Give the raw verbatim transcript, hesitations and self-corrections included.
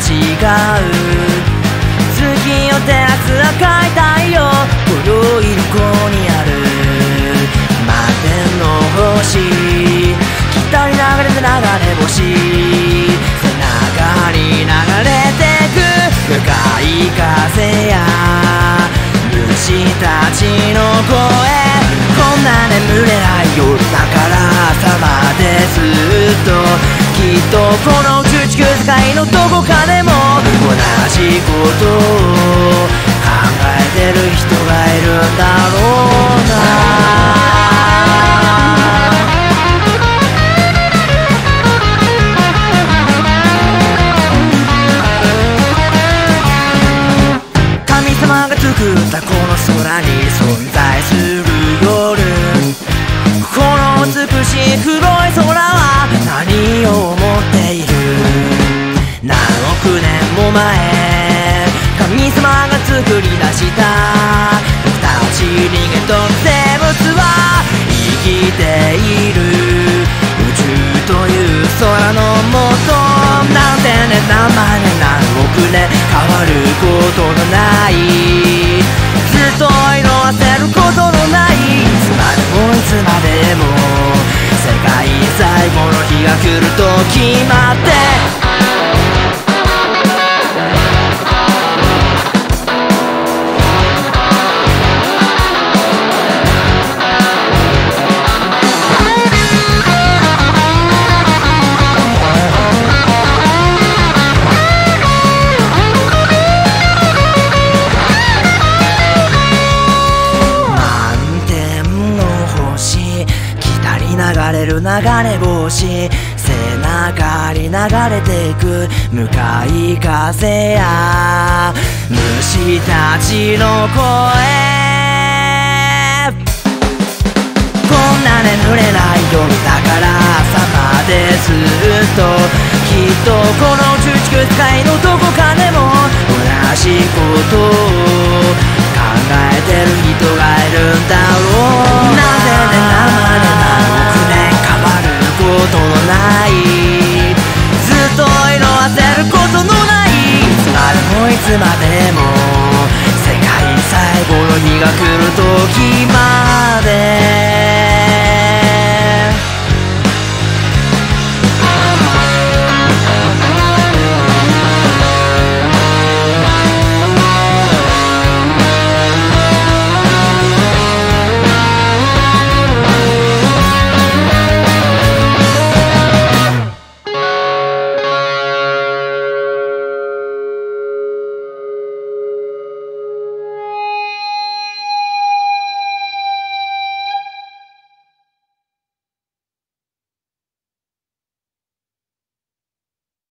月を照らす赤い太陽、黒い横にある満天の星、北に流れて流れ星、背中に流れてく向かい風や虫たちの声、こんな眠れない夜だから朝までずっと、きっとこの宇宙地球世界のどこかでも同じことを考えてる人がいるんだろうな。神様が作ったこの空に存在する夜、この美しい黒い空は何を思っている。何億年も前神様が作り出した僕たち人間と生物は生きている。宇宙という空の下、何千年何万年何億年変わることのない、ずっと色あせることのない、いつまでもいつまでも世界最後の日が来ると決まって、流れる流れ星、背中に流れていく向かい風や虫たちの声、こんな眠れない夜だから朝までずっと、きっとこの宇宙地球世界のどこかでも同じことを考えてる人がいるんだろう。なぜね何万年何億年変わることのない、ずっと色あせることのない、いつまでもいつまでも世界最後の日が来る時まで